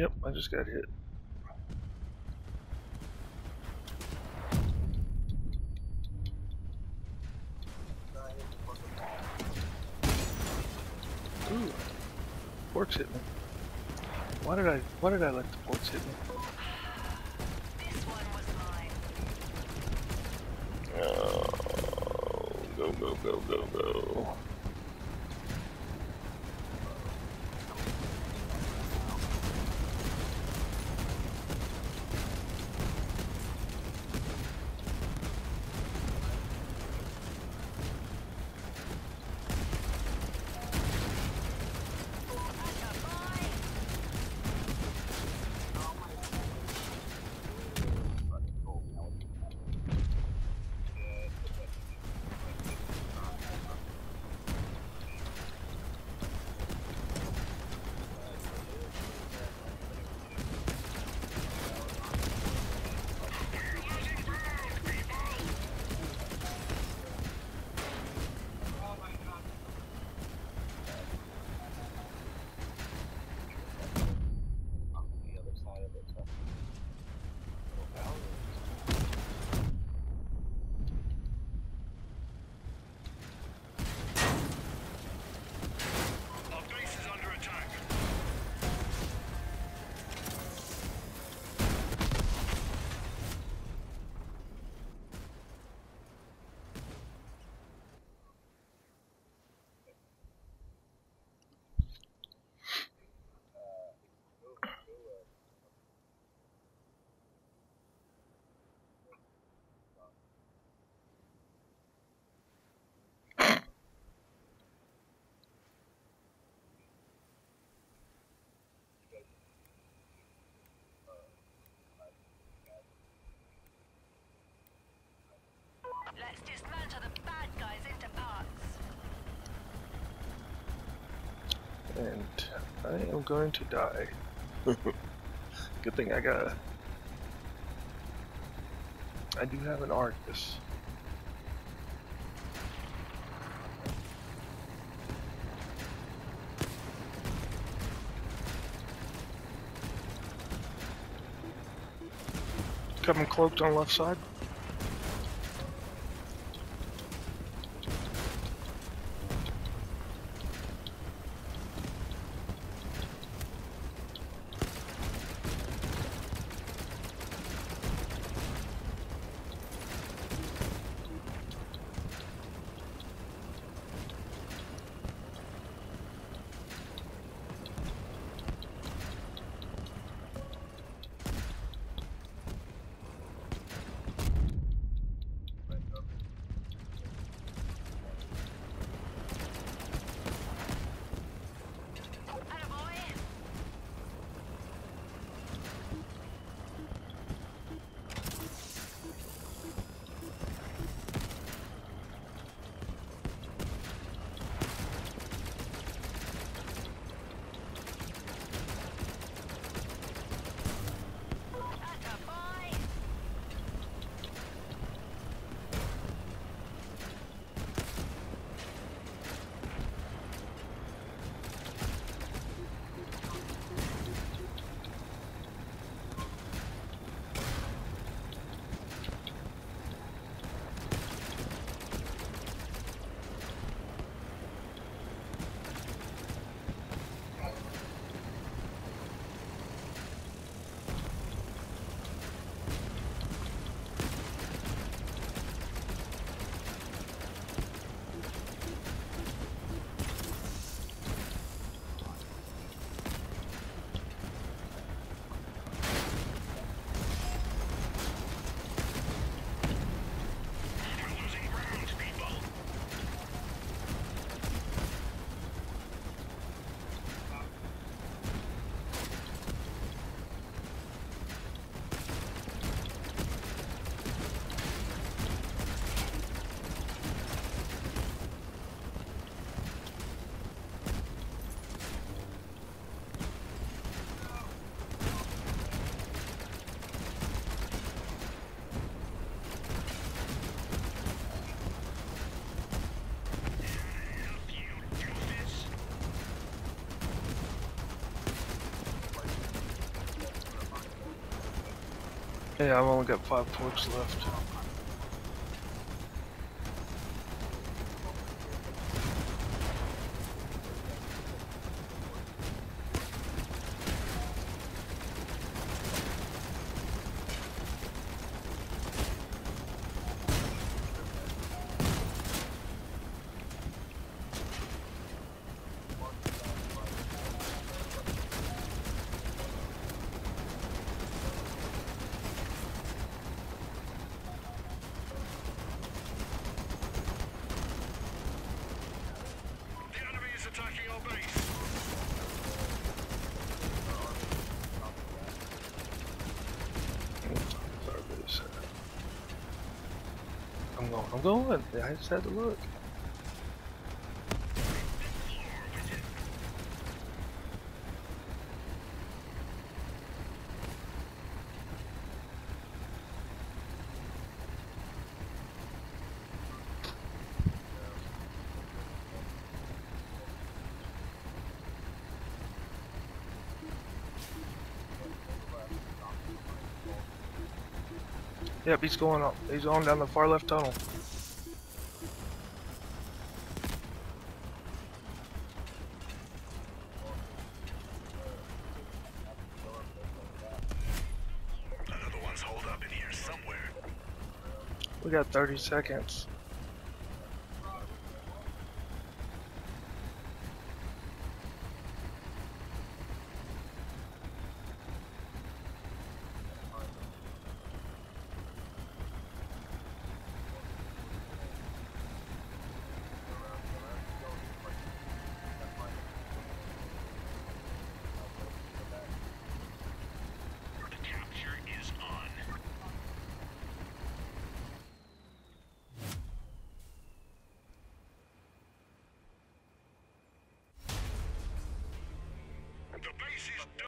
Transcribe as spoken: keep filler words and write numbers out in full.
Yep, I just got hit. Ooh, porks hit me. Why did I? Why did I let the porks hit me? This one was mine. Oh, go go go go go. Let's dismantle the bad guys into parts. And I am going to die. Good thing I got a... I do have an Argus. Coming cloaked on left side. Yeah, I've only got five porks left. Attacking our base. Sorry, this. I'm going. I'm going. I just had to look. Yep, he's going up. He's on down the far left tunnel. Another one's holed up in here somewhere. We got thirty seconds.